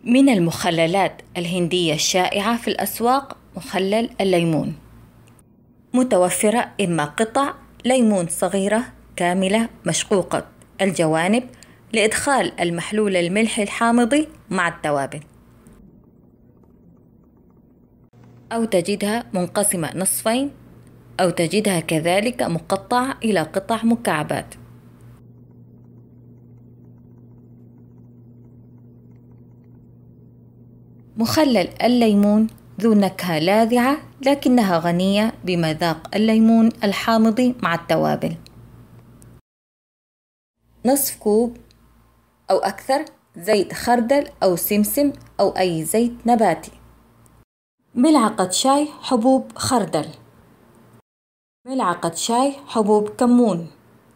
من المخللات الهندية الشائعة في الأسواق مخلل الليمون. متوفرة إما قطع ليمون صغيرة كاملة مشقوقة الجوانب لإدخال المحلول الملحي الحامض مع التوابل، أو تجدها منقسمة نصفين، أو تجدها كذلك مقطعة إلى قطع مكعبات. مخلل الليمون ذو نكهة لاذعة لكنها غنية بمذاق الليمون الحامض مع التوابل. نصف كوب أو أكثر زيت خردل أو سمسم أو أي زيت نباتي. ملعقة شاي حبوب خردل. ملعقة شاي حبوب كمون.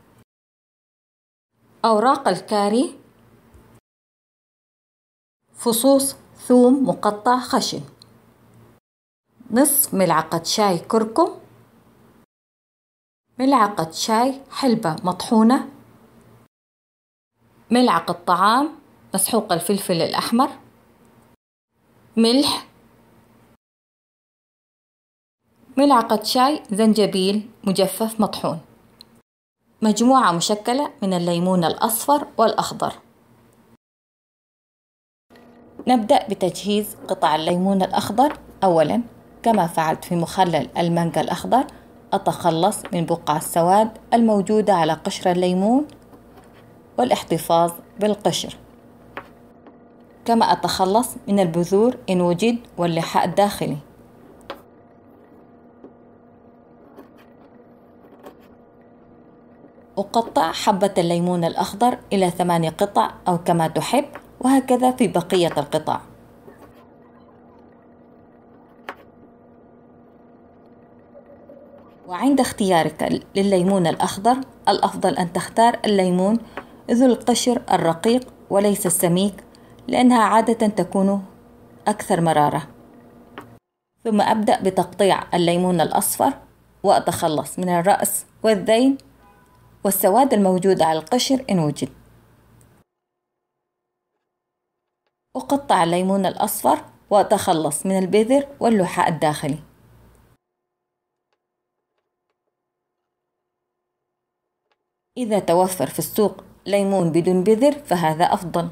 أوراق الكاري. فصوص ثوم مقطع خشن. نصف ملعقة شاي كركم. ملعقة شاي حلبة مطحونة. ملعقة طعام مسحوق الفلفل الأحمر. ملح. ملعقة شاي زنجبيل مجفف مطحون. مجموعة مشكلة من الليمون الأصفر والأخضر. نبدأ بتجهيز قطع الليمون الأخضر. أولاً كما فعلت في مخلل المانجا الأخضر أتخلص من بقع السواد الموجودة على قشر الليمون والاحتفاظ بالقشر، كما أتخلص من البذور إن وجد واللحاء الداخلي. أقطع حبة الليمون الأخضر إلى 8 قطع أو كما تحب، وهكذا في بقية القطع. وعند اختيارك للليمون الأخضر الأفضل أن تختار الليمون ذو القشر الرقيق وليس السميك، لأنها عادة تكون أكثر مرارة. ثم أبدأ بتقطيع الليمون الأصفر وأتخلص من الرأس والذيل والسواد الموجود على القشر إن وجد. أقطع الليمون الأصفر وأتخلص من البذر واللحاء الداخلي. إذا توفر في السوق ليمون بدون بذر فهذا أفضل.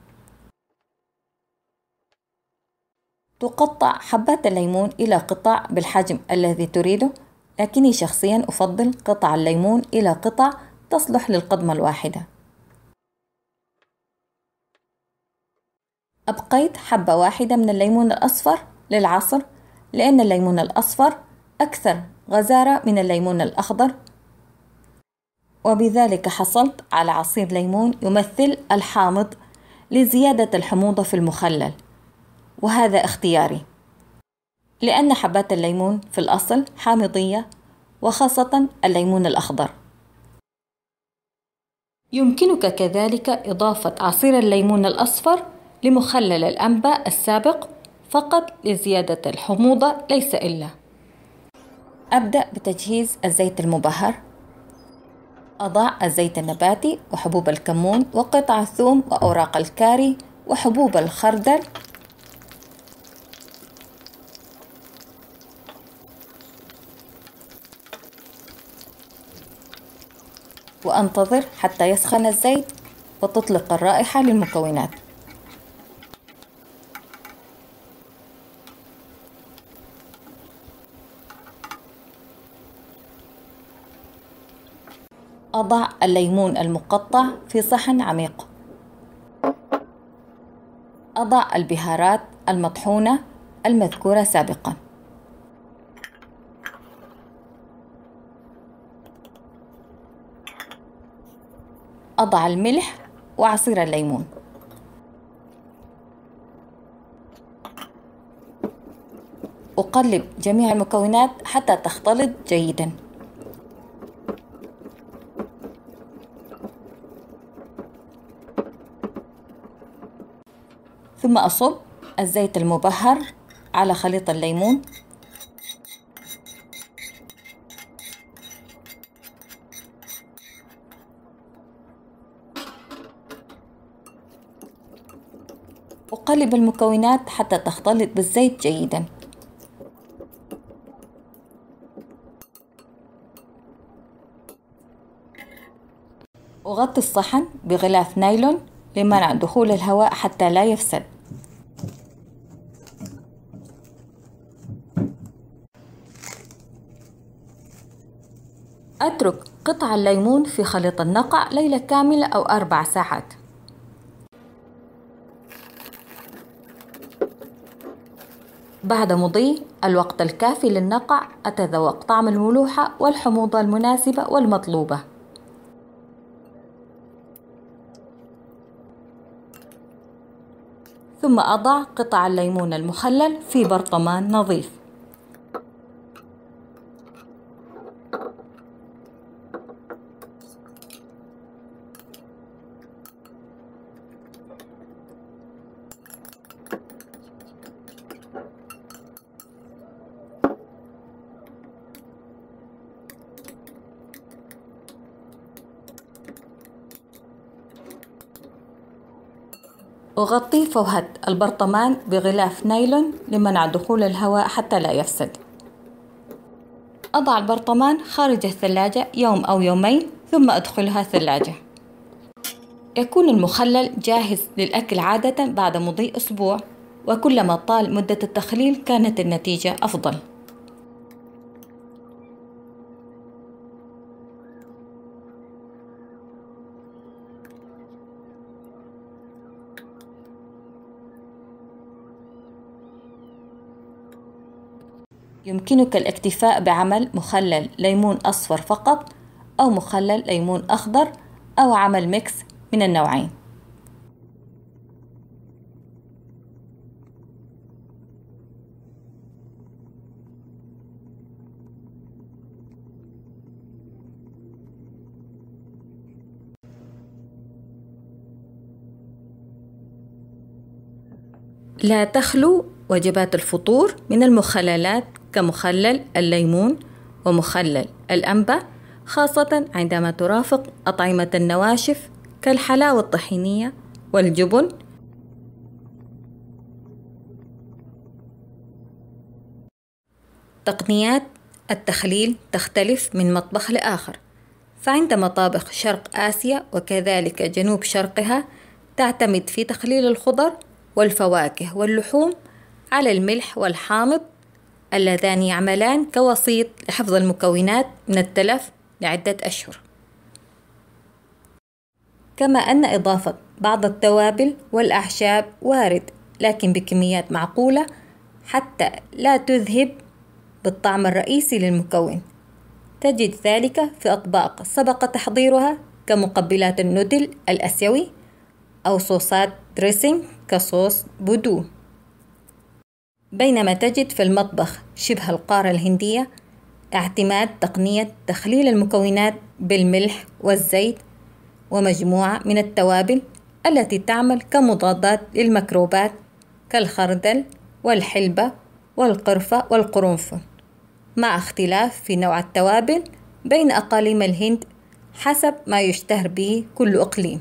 تقطع حبات الليمون إلى قطع بالحجم الذي تريده، لكني شخصيا أفضل قطع الليمون إلى قطع تصلح للقضمة الواحدة. أبقيت حبة واحدة من الليمون الأصفر للعصر، لأن الليمون الأصفر أكثر غزارة من الليمون الأخضر، وبذلك حصلت على عصير ليمون يمثل الحامض لزيادة الحموضة في المخلل، وهذا اختياري لأن حبات الليمون في الأصل حامضية، وخاصة الليمون الأخضر. يمكنك كذلك إضافة عصير الليمون الأصفر لمخلل الأنباء السابق فقط لزيادة الحموضة ليس إلا. أبدأ بتجهيز الزيت المبهر. أضع الزيت النباتي وحبوب الكمون وقطع الثوم وأوراق الكاري وحبوب الخردل، وأنتظر حتى يسخن الزيت وتطلق الرائحة للمكونات. أضع الليمون المقطع في صحن عميق. أضع البهارات المطحونة المذكورة سابقا. أضع الملح وعصير الليمون. أقلب جميع المكونات حتى تختلط جيدا. ثم أصب الزيت المبهر على خليط الليمون. وقلب المكونات حتى تختلط بالزيت جيدا. وغطي الصحن بغلاف نايلون لمنع دخول الهواء حتى لا يفسد. أترك قطع الليمون في خليط النقع ليلة كاملة أو 4 ساعات. بعد مضي الوقت الكافي للنقع أتذوق طعم الملوحة والحموضة المناسبة والمطلوبة. ثم أضع قطع الليمون المخلل في برطمان نظيف. أغطي فوهة البرطمان بغلاف نايلون لمنع دخول الهواء حتى لا يفسد. أضع البرطمان خارج الثلاجة يوم أو يومين ثم أدخلها الثلاجة. يكون المخلل جاهز للأكل عادة بعد مضي أسبوع، وكلما طال مدة التخليل كانت النتيجة أفضل. يمكنك الاكتفاء بعمل مخلل ليمون أصفر فقط أو مخلل ليمون أخضر أو عمل ميكس من النوعين. لا تخلو وجبات الفطور من المخللات كمخلل الليمون ومخلل الأنبا، خاصة عندما ترافق أطعمة النواشف كالحلاوة الطحينية والجبن. تقنيات التخليل تختلف من مطبخ لآخر، فعند مطابخ شرق آسيا وكذلك جنوب شرقها تعتمد في تخليل الخضر والفواكه واللحوم على الملح والحامض اللذان يعملان كوسيط لحفظ المكونات من التلف لعدة أشهر. كما أن إضافة بعض التوابل والأعشاب وارد، لكن بكميات معقولة حتى لا تذهب بالطعم الرئيسي للمكون. تجد ذلك في أطباق سبق تحضيرها كمقبلات النودل الآسيوي أو صوصات دريسينج كصوص بودو. بينما تجد في المطبخ شبه القارة الهندية اعتماد تقنية تخليل المكونات بالملح والزيت ومجموعة من التوابل التي تعمل كمضادات للميكروبات كالخردل والحلبة والقرفة والقرنفل، مع اختلاف في نوع التوابل بين أقاليم الهند حسب ما يشتهر به كل إقليم.